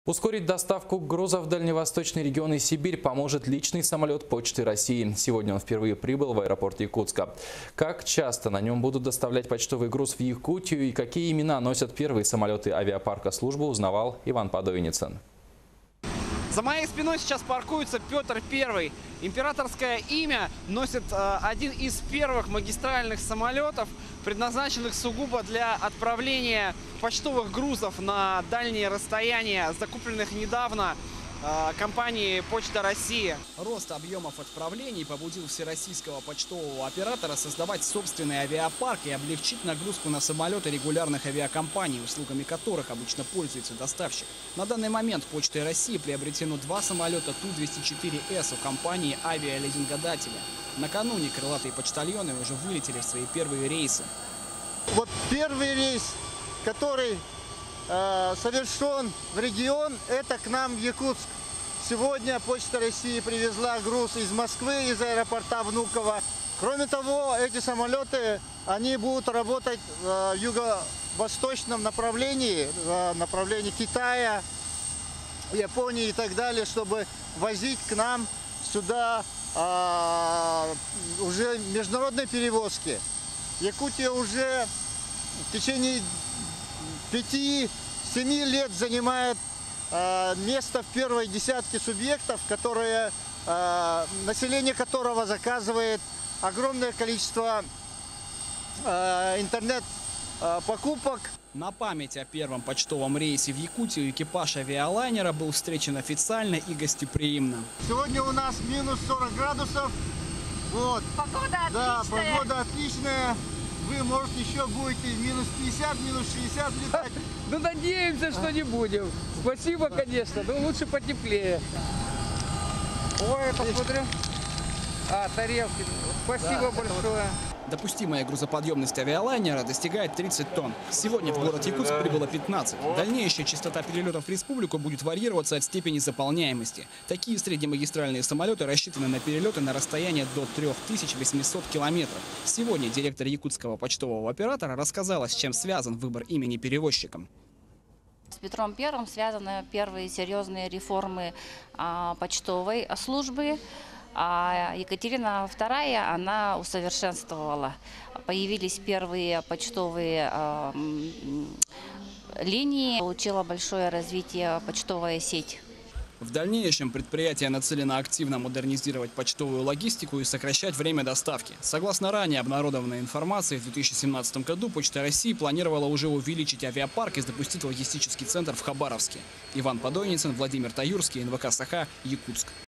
Ускорить доставку грузов в дальневосточный регион и Сибирь поможет личный самолет Почты России. Сегодня он впервые прибыл в аэропорт Якутска. Как часто на нем будут доставлять почтовый груз в Якутию и какие имена носят первые самолеты авиапарка службы, узнавал Иван Подойницын. За моей спиной сейчас паркуется Петр I. Императорское имя носит один из первых магистральных самолетов, предназначенных сугубо для отправления почтовых грузов на дальние расстояния, закупленных недавно компанией «Почта России». Рост объемов отправлений побудил всероссийского почтового оператора создавать собственный авиапарк и облегчить нагрузку на самолеты регулярных авиакомпаний, услугами которых обычно пользуется доставщик. На данный момент Почтой России приобретено 2 самолета Ту-204С у компании авиализингодателя. Накануне крылатые почтальоны уже вылетели в свои первые рейсы. Вот первый рейс, который совершен в регион, это к нам в Якутск. Сегодня Почта России привезла груз из Москвы, из аэропорта Внуково. Кроме того, эти самолеты, они будут работать в юго-восточном направлении, в направлении Китая, Японии и так далее, чтобы возить к нам сюда уже международные перевозки. Якутия уже в течение 5-7 лет занимает место в первой десятке субъектов, население которого заказывает огромное количество интернет-покупок. На память о первом почтовом рейсе в Якутию экипаж авиалайнера был встречен официально и гостеприимно. Сегодня у нас минус 40 градусов. Вот. Погода отличная. Да, погода отличная. Вы, может, еще будете минус 50, минус 60 летать. Ну, надеемся, что не будем. Спасибо, конечно, но лучше потеплее. Ой, посмотрим. Тарелки. Спасибо большое. Допустимая грузоподъемность авиалайнера достигает 30 тонн. Сегодня в город Якутск прибыло 15. Дальнейшая частота перелетов в республику будет варьироваться от степени заполняемости. Такие среднемагистральные самолеты рассчитаны на перелеты на расстояние до 3800 километров. Сегодня директор якутского почтового оператора рассказала, с чем связан выбор имени перевозчиком. С Петром I связаны первые серьезные реформы почтовой службы. А Екатерина II, она усовершенствовала. Появились первые почтовые линии, получила большое развитие почтовая сеть. В дальнейшем предприятие нацелено активно модернизировать почтовую логистику и сокращать время доставки. Согласно ранее обнародованной информации, в 2017 году Почта России планировала уже увеличить авиапарк и запустить логистический центр в Хабаровске. Иван Подойницын, Владимир Таюрский, НВК «Саха», Якутск.